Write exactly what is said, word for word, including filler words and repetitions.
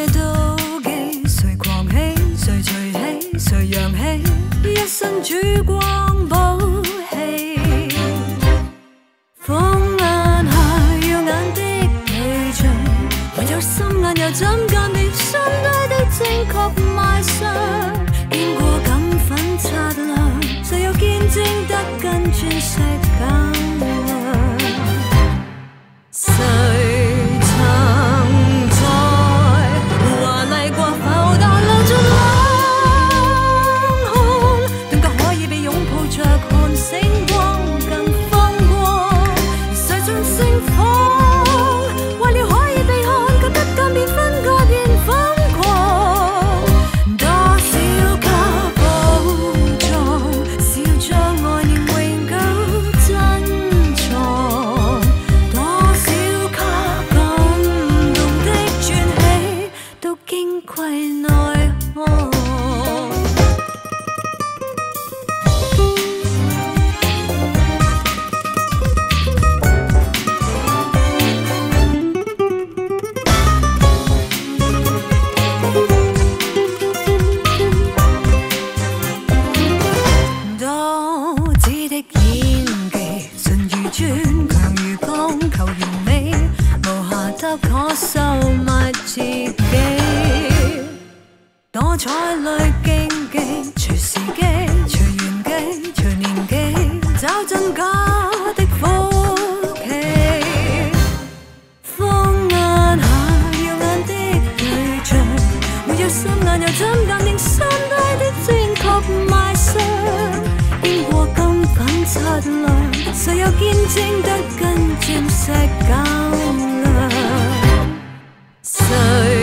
妒忌？誰狂喜？誰隨喜？誰揚起？一身曙光寶氣。放眼下耀眼的氣象，還有心眼又怎鑑別心底的正確賣相？經過感粉擦亮，誰又見證得跟鑽石較亮？誰曾在華麗過浮但流盡冷汗，頓覺可以被擁抱着看星光更風光。誰盡盛放，為了可以被看，卻不敢變分割變瘋狂。多少卡寶藏，笑將愛念永久珍藏。多少卡感動的傳奇，都矜貴內行。多姿的演技，純如磚，強如鋼，求完美，無瑕得可收買自己。多彩裏競技，隨時機，隨緣機，隨年紀，找真假的福氣。放眼下耀眼的對象，沒有心眼又怎鑑定心底的正確賣相？經過金粉擦亮，誰又見證得跟鑽石較亮？誰